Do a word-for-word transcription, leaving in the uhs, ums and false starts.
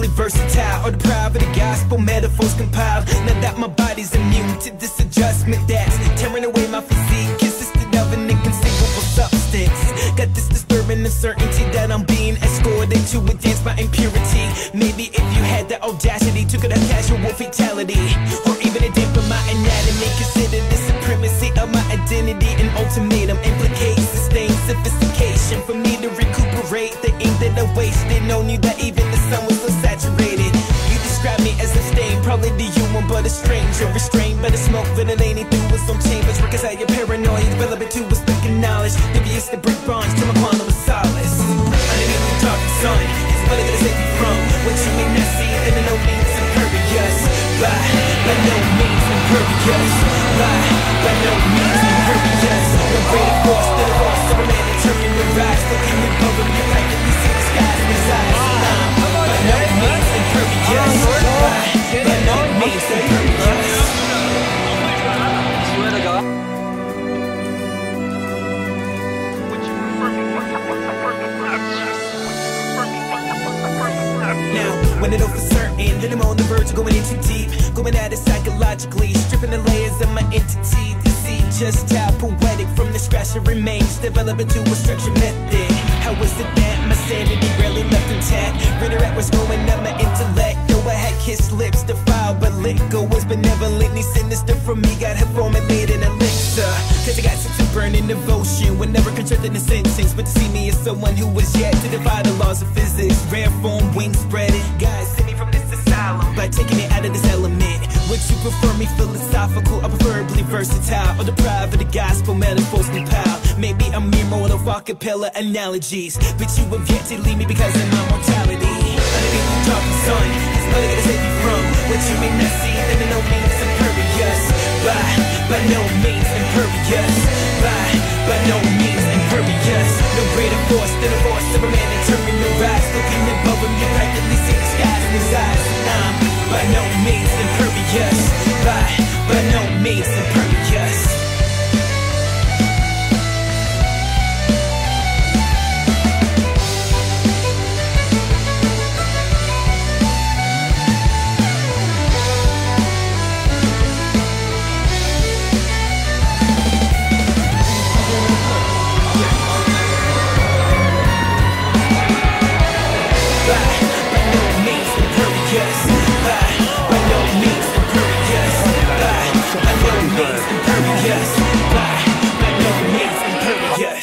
preferably versatile, or deprived of the gospel metaphors compiled. Now that my body's immune to this adjustment that's tearing away my physique, consisted of an inconceivable substance. Got this disturbing uncertainty that I'm being escorted to a dance by impurity. Maybe if you had the audacity to could have casual fatality, or even a dip in my anatomy. Consider the supremacy of my identity an ultimatum. Implicates sustained sophistication for me to recuperate the ink that I wasted. No knew that even the sun was so saturated. You describe me as a stain, probably the human but a stranger, restrained by the smoke ventilating through its own chambers. Reconcile your paranoia, relevant to a speaking knowledge. Deviates the brick bonds to my quantum of solace. Underneath the dark sun is what I'm gonna save you from what you may not see, then no means impervious. By, by no means impervious. By, by no means impervious. No greater force than a force of a man determined to rise. Looking above him, you practically see the skies in his eyes. By no means impervious. By, by no means impervious. Swear to God. Now, when I know for certain that I'm on the verge of going in too deep, going at it psychologically, stripping the layers of my entity to see just how poetic from the scratch it remains, develop into a structured method. How is it that my sanity rarely left intact? Reiterate what's going on my intellect. Though I had kissed lips defiled, but let go was benevolently sinister from me. Got her formulated an elixir, cause I got such a burning devotion. Whenever constructed a sentence, but to see me as someone who was yet to defy the laws of physics. Rare form, wings spreading. Guys, send me from this asylum by taking me out of this element. Would you prefer me philosophical or preferably versatile, or deprived of the gospel metaphors compiled? Maybe I'm mere mode of acapella analogies, but you have yet to leave me because of my mortality. Underneath the dark sun is what I'm gonna save you from what you may not see, then no means impervious. By, by no means impervious. By, by no means impervious. No greater force than a force of a man determined to rise. Looking above him, you practically see the skies in his eyes. I'm by no means impervious. By, by no means impervious. Yes, by, by no means impervious.